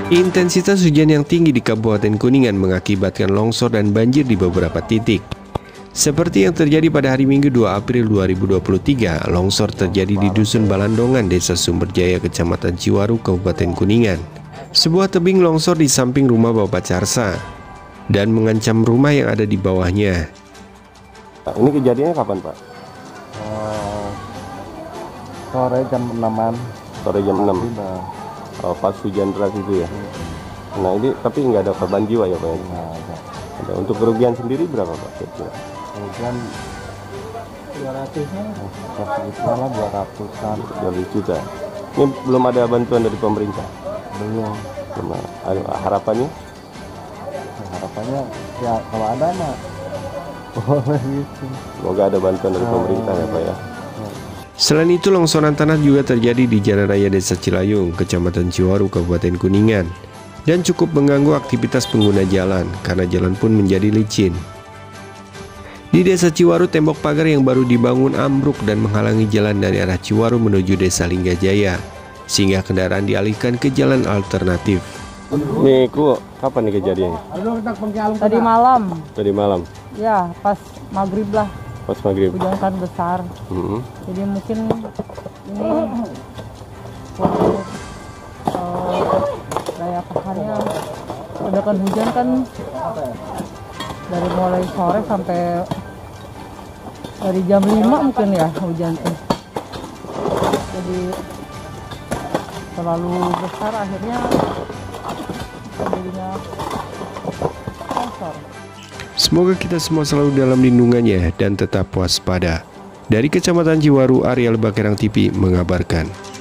Intensitas hujan yang tinggi di Kabupaten Kuningan mengakibatkan longsor dan banjir di beberapa titik. Seperti yang terjadi pada hari Minggu 2 April 2023, longsor terjadi di Dusun Balandongan, Desa Sumberjaya, Kecamatan Ciwaru, Kabupaten Kuningan. Sebuah tebing longsor di samping rumah Bapak Carsa dan mengancam rumah yang ada di bawahnya. Ini kejadiannya kapan, Pak? Sore jam 6-an. Sore jam 6. Pas hujan deras itu ya. Nah ini tapi nggak ada korban jiwa ya, Pak? Nah, ada. Untuk kerugian sendiri berapa, Pak? kemudian 200-nya lah, 200-an. 200 juta. Ini belum ada bantuan dari pemerintah? Belum. Harapannya? Harapannya ya kalau ada mah boleh gitu. Semoga ada bantuan dari pemerintah ya, Pak ya. Selain itu, longsoran tanah juga terjadi di Jalan Raya Desa Cilayung, Kecamatan Ciwaru, Kabupaten Kuningan, dan cukup mengganggu aktivitas pengguna jalan karena jalan pun menjadi licin. Di Desa Ciwaru, tembok pagar yang baru dibangun ambruk dan menghalangi jalan dari arah Ciwaru menuju Desa Linggajaya, sehingga kendaraan dialihkan ke jalan alternatif. Nih, kapan nih kejadiannya? Tadi malam. Tadi malam? Ya, pas maghrib lah. Pas maghrib? Hujan kan besar. Jadi mungkin ini daya tahannya, ledakan hujan kan dari mulai sore sampai dari jam 5 mungkin ya hujan tuh. Jadi terlalu besar, akhirnya jadinya longsor. Semoga kita semua selalu dalam lindungannya dan tetap waspada. Dari Kecamatan Ciwaru, Ariel Bakerang TV mengabarkan.